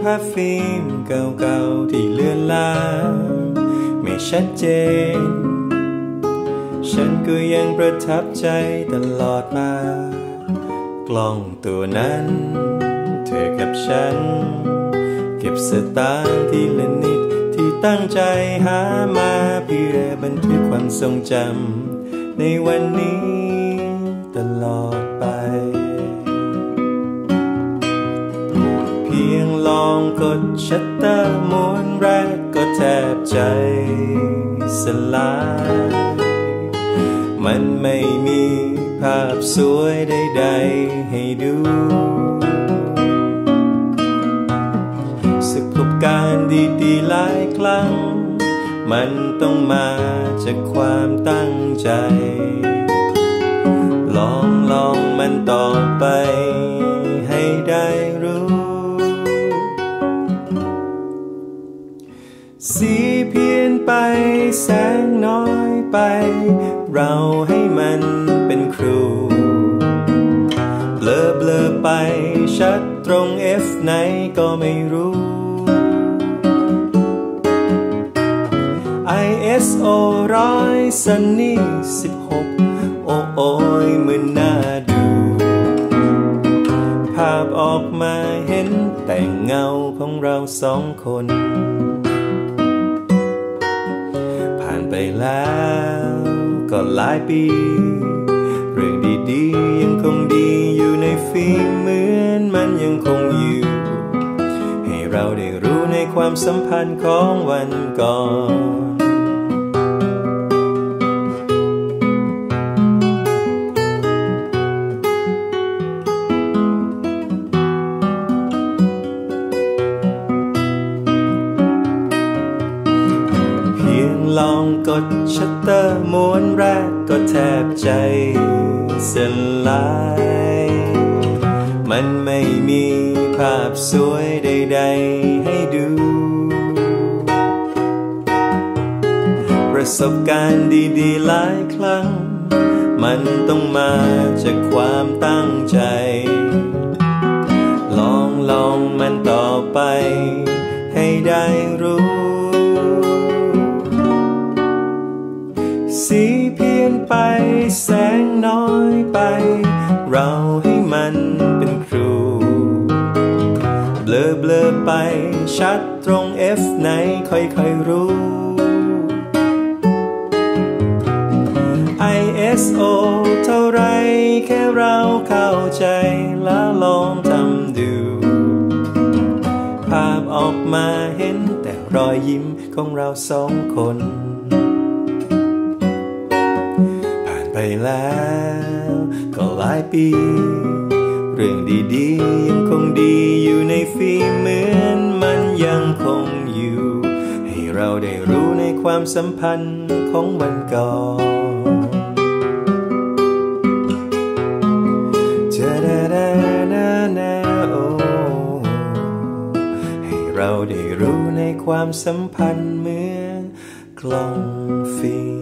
ภาพฟิล์มเก่าๆที่เลือนลางไม่ชัดเจนฉันก็ยังประทับใจตลอดมากล้องตัวนั้นเธอกับฉันเก็บสตางค์ทีละนิดที่ตั้งใจหามาเพื่อบันทึกความทรงจำในวันนี้ตลอดไปเพียงลองกดชัตเตอร์ม้วนแรกก็แทบใจสลายมันไม่มีภาพสวยใดๆให้ดูประสบการณ์ดีๆหลายครั้งมันต้องมาจากความตั้งใจลองมันต่อไปให้ได้รู้สีเพี้ยนไปแสงน้อยไปเราให้มันเป็นครูเบลอไปชัดตรง F ไหนก็ไม่รู้ ISO 100 Sunny 16โอ้ยมือน่าดูภาพออกมาเห็นแต่เงาของเราสองคนผ่านไปแล้วก็หลายปีเรื่องดีๆยังคงดีอยู่ในฟิล์มเหมือนมันยังคงอยู่ให้เราได้รู้ในความสัมพันธ์ของวันก่อนลองกดชัตเตอร์ม้วนแรกก็แทบใจสลายมันไม่มีภาพสวยใดๆให้ดูประสบการณ์ดีๆหลายครั้งมันต้องมาจากความตั้งใจลองมันต่อไปให้ได้รู้สีเพี้ยนไปแสงน้อยไปเราให้มันเป็นครูเบลอไปชัดตรง F ไหนค่อยรู้ ISO เท่าไรแค่เราเข้าใจแล้วลองทำดูภาพออกมาเห็นแต่รอยยิ้มของเราสองคนไปแล้วก็หลายปีเรื่องดีๆยังคงดีอยู่ในฟิล์มเหมือนมันยังคงอยู่ให้เราได้รู้ในความสัมพันธ์ของวันก่อนให้เราได้รู้ในความสัมพันธ์เหมือนกล้องฟิล์ม